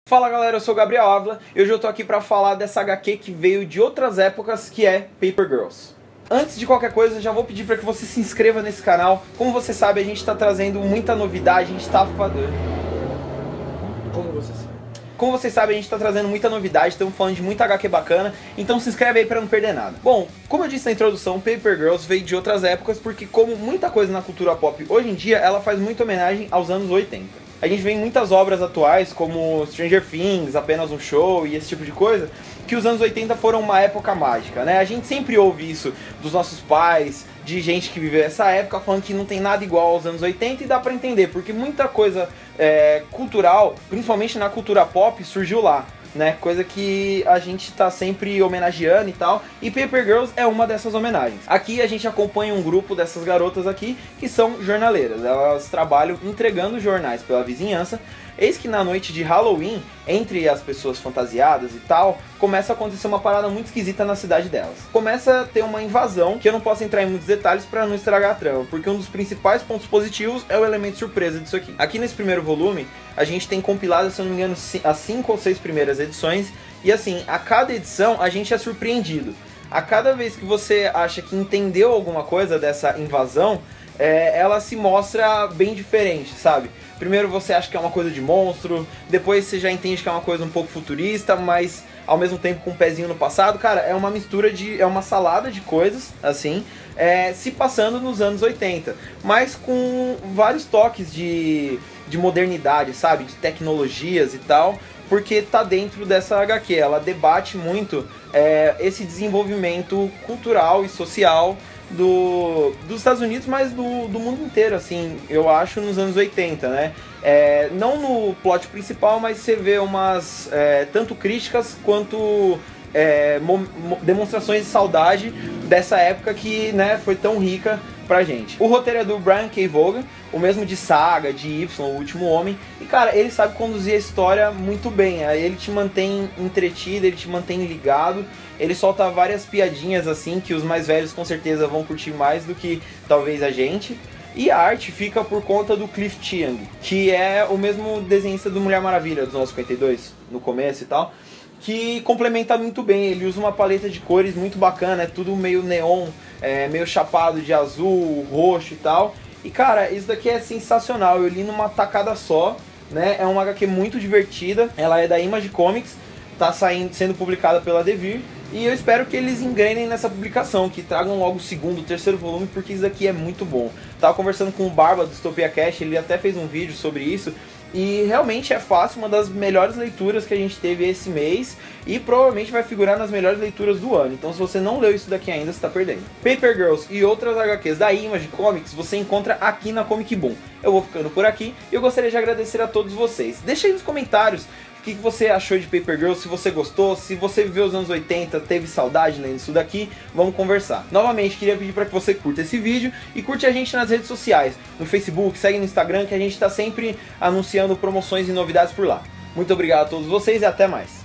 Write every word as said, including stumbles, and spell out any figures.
Fala galera, eu sou o Gabriel Ávila e hoje eu tô aqui pra falar dessa agá quê que veio de outras épocas, que é Paper Girls. Antes de qualquer coisa, já vou pedir para que você se inscreva nesse canal. Como você sabe, a gente tá trazendo muita novidade, a gente tá... Como você sabe? Como vocês sabem, a gente tá trazendo muita novidade, estamos falando de muita agá quê bacana, então se inscreve aí pra não perder nada. Bom, como eu disse na introdução, Paper Girls veio de outras épocas, porque como muita coisa na cultura pop hoje em dia, ela faz muita homenagem aos anos oitenta. A gente vê em muitas obras atuais, como Stranger Things, Apenas um Show e esse tipo de coisa, que os anos oitenta foram uma época mágica, né? A gente sempre ouve isso dos nossos pais, de gente que viveu essa época, falando que não tem nada igual aos anos oitenta, e dá pra entender, porque muita coisa é, cultural, principalmente na cultura pop, surgiu lá, né? Coisa que a gente tá sempre homenageando e tal, e Paper Girls é uma dessas homenagens. Aqui a gente acompanha um grupo dessas garotas aqui, que são jornaleiras. Elas trabalham entregando jornais pela vizinhança. Eis que na noite de Halloween, entre as pessoas fantasiadas e tal, começa a acontecer uma parada muito esquisita na cidade delas. Começa a ter uma invasão, que eu não posso entrar em muitos detalhes para não estragar a trama, porque um dos principais pontos positivos é o elemento surpresa disso aqui. Aqui nesse primeiro volume, a gente tem compilado, se eu não me engano, as cinco ou seis primeiras edições, e assim, a cada edição a gente é surpreendido. A cada vez que você acha que entendeu alguma coisa dessa invasão, é, ela se mostra bem diferente, sabe? Primeiro você acha que é uma coisa de monstro, depois você já entende que é uma coisa um pouco futurista, mas ao mesmo tempo com um pezinho no passado. Cara, é uma mistura de... é uma salada de coisas, assim, é, se passando nos anos oitenta, mas com vários toques de, de modernidade, sabe? De tecnologias e tal, porque tá dentro dessa agá quê. Ela debate muito é, esse desenvolvimento cultural e social Do, dos Estados Unidos, mas do, do mundo inteiro, assim, eu acho, nos anos oitenta, né? É, não no plot principal, mas você vê umas, é, tanto críticas quanto é, mo, mo, demonstrações de saudade dessa época que, né, foi tão rica pra gente. O roteiro é do Brian K. Vaughan, o mesmo de Saga, de Y, O Último Homem, e cara, ele sabe conduzir a história muito bem. Aí ele te mantém entretido, ele te mantém ligado, ele solta várias piadinhas assim que os mais velhos com certeza vão curtir mais do que talvez a gente. E a arte fica por conta do Cliff Chiang, que é o mesmo desenhista do Mulher Maravilha dos anos cinquenta e dois, no começo e tal, que complementa muito bem. Ele usa uma paleta de cores muito bacana, é tudo meio neon, é, meio chapado de azul, roxo e tal. E cara, isso daqui é sensacional, eu li numa tacada só, né? É uma agá quê muito divertida, ela é da Image Comics, tá saindo, sendo publicada pela Devir, e eu espero que eles engrenem nessa publicação, que tragam logo o segundo, o terceiro volume, porque isso daqui é muito bom. Tava conversando com o Barba do Dystopia Cast, ele até fez um vídeo sobre isso, e realmente é fácil, uma das melhores leituras que a gente teve esse mês, e provavelmente vai figurar nas melhores leituras do ano. Então se você não leu isso daqui ainda, você tá perdendo. Paper Girls e outras agá quês da Image Comics você encontra aqui na Comic Boom. Eu vou ficando por aqui e eu gostaria de agradecer a todos vocês. Deixa aí nos comentários o que você achou de Paper Girls, se você gostou, se você viveu os anos oitenta, teve saudade lendo isso daqui, vamos conversar. Novamente, queria pedir para que você curta esse vídeo e curte a gente nas redes sociais, no Facebook, segue no Instagram, que a gente está sempre anunciando promoções e novidades por lá. Muito obrigado a todos vocês e até mais.